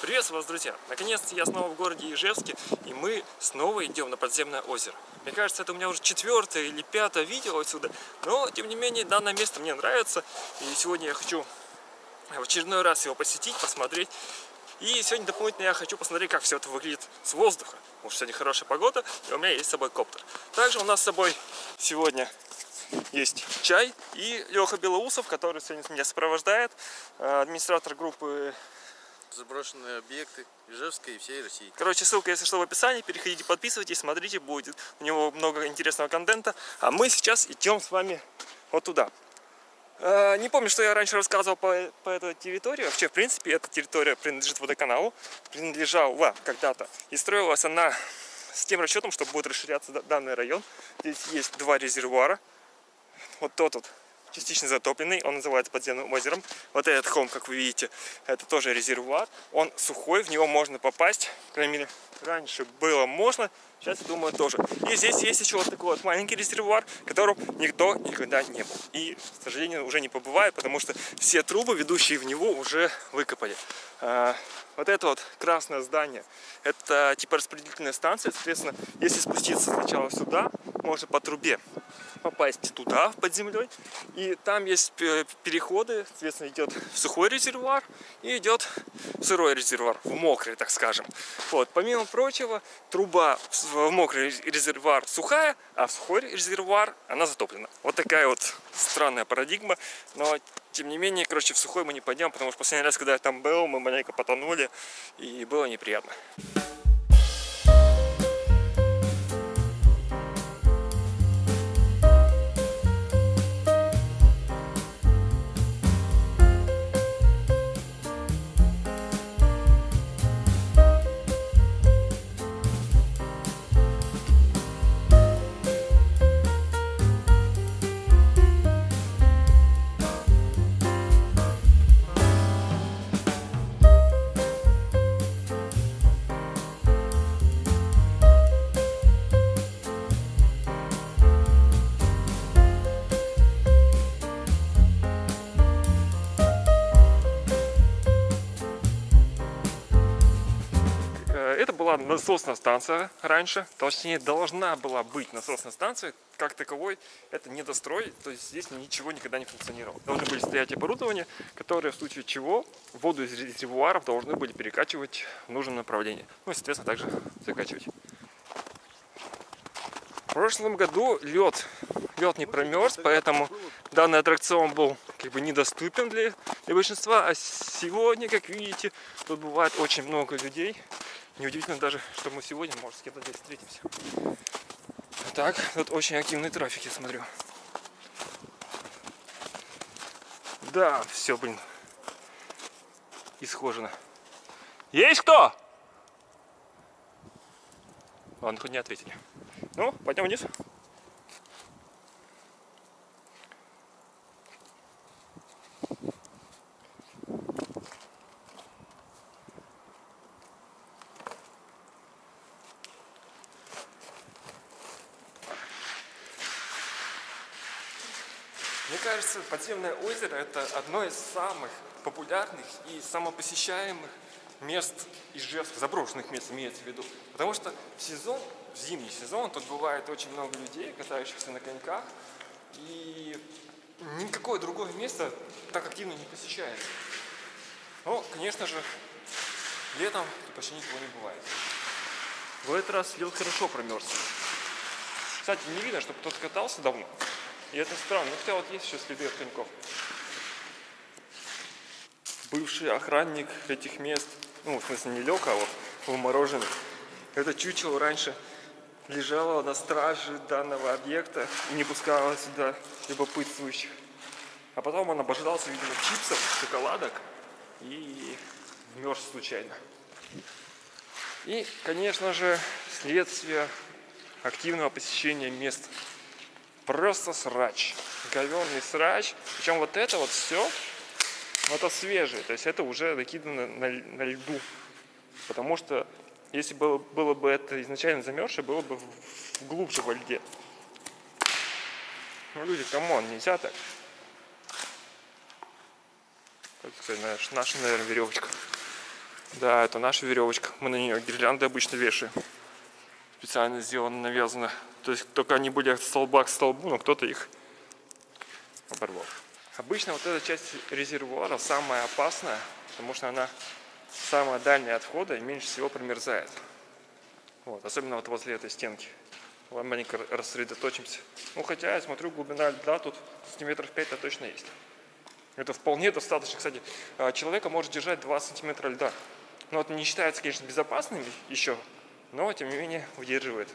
Приветствую вас, друзья! Наконец-то я снова в городе Ижевске, и мы снова идем на подземное озеро. Мне кажется, это у меня уже 4-е или 5-е видео отсюда, но, тем не менее, данное место мне нравится, и сегодня я хочу в очередной раз его посетить, посмотреть. И сегодня дополнительно я хочу посмотреть, как все это выглядит с воздуха, потому что сегодня хорошая погода, и у меня есть с собой коптер. Также у нас с собой сегодня есть чай и Леха Белоусов, который сегодня меня сопровождает, администратор группы «Заброшенные объекты Ижевска и всей России». Короче, ссылка, если что, в описании. Переходите, подписывайтесь, смотрите, будет у него много интересного контента. А мы сейчас идем с вами вот туда. Не помню, что я раньше рассказывал по этой территории. Вообще, в принципе, эта территория принадлежит водоканалу. Принадлежала когда-то. И строилась она с тем расчетом, что будет расширяться данный район. Здесь есть 2 резервуара. Вот тот вот частично затопленный, он называется подземным озером. Вот этот холм, как вы видите, это тоже резервуар. Он сухой, в него можно попасть. По крайней мере, раньше было можно, сейчас, я думаю, тоже. И здесь есть еще вот такой вот маленький резервуар, которым никто никогда не был. И, к сожалению, уже не побывает, потому что все трубы, ведущие в него, уже выкопали. Вот это вот красное здание, это типа распределительная станция. Соответственно, если спуститься сначала сюда, можно по трубе попасть туда, под землей. И там есть переходы, соответственно, идет в сухой резервуар и идет в сырой резервуар, в мокрый, так скажем. Вот. Помимо прочего, труба в мокрый резервуар сухая, а в сухой резервуар она затоплена. Вот такая вот странная парадигма. Но, тем не менее, короче, в сухой мы не пойдем, потому что последний раз, когда я там был, мы маленько потонули, и было неприятно. Это была насосная станция раньше, точнее должна была быть насосная станция, как таковой это недострой, то есть здесь ничего никогда не функционировало. Должны были стоять оборудование, которое в случае чего воду из резервуаров должны были перекачивать в нужном направлении, ну и соответственно также закачивать. В прошлом году лед не промерз, поэтому данный аттракцион был как бы недоступен для большинства, а сегодня, как видите, тут бывает очень много людей. Неудивительно даже, что мы сегодня, может, с кем-то здесь встретимся. Так, тут очень активный трафик, я смотрю. Да, все, блин, исхожено. Есть кто? Ладно, хоть не ответили. Ну, пойдем вниз. Мне кажется, подземное озеро – это одно из самых популярных и самопосещаемых мест Ижевска, заброшенных мест имеется в виду. Потому что в зимний сезон тут бывает очень много людей, катающихся на коньках, и никакое другое место так активно не посещается. Но, конечно же, летом почти никого не бывает. В этот раз лед хорошо промерз. Кстати, не видно, чтобы кто-то катался давно. И это странно, хотя вот есть еще следы от коньков. Бывший охранник этих мест, ну, в смысле не Лёха, а вот вымороженный. Это чучело раньше лежало на страже данного объекта и не пускало сюда любопытствующих. А потом он обожрался, видимо, чипсов, шоколадок и вмерз случайно. И, конечно же, следствие активного посещения мест. Просто срач, говёный срач. Причем вот это вот все, это свежее, то есть это уже накидано на льду. Потому что если было бы это изначально замерзшее, было бы глубже во льде. Ну, люди, камон, нельзя так. Кстати, наша, наверное, веревочка. Да, это наша веревочка. Мы на нее гирлянды обычно вешаем. Специально сделано, навязано. То есть только они были от столба к столбу, но кто-то их оборвал. Обычно вот эта часть резервуара самая опасная, потому что она самая дальняя от входа и меньше всего промерзает. Вот, особенно вот возле этой стенки. Маленько рассредоточимся. Ну хотя я смотрю, глубина льда тут сантиметров 5 точно есть. Это вполне достаточно. Кстати, человека может держать 2 сантиметра льда. Но это не считается, конечно, безопасным еще, но тем не менее выдерживает.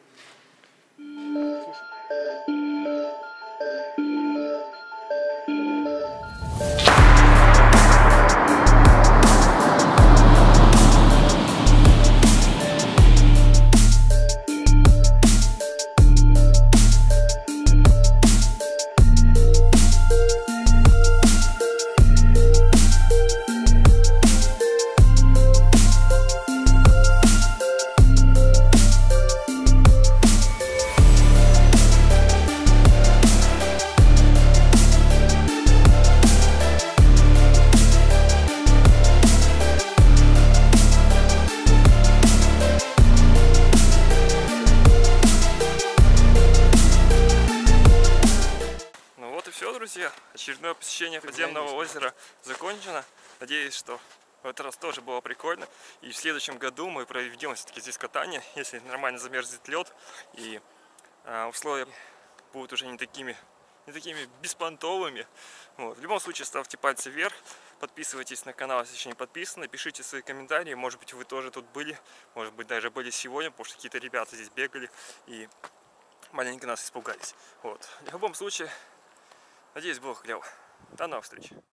Все, друзья, очередное посещение подземного озера закончено. Надеюсь, что в этот раз тоже было прикольно. И в следующем году мы проведем все-таки здесь катание, если нормально замерзнет лед. И условия будут уже не такими беспонтовыми. Вот. В любом случае, ставьте пальцы вверх. Подписывайтесь на канал, если еще не подписаны. Пишите свои комментарии. Может быть, вы тоже тут были. Может быть, даже были сегодня, потому что какие-то ребята здесь бегали и маленько нас испугались. Вот. В любом случае, надеюсь, было клево. До новых встреч.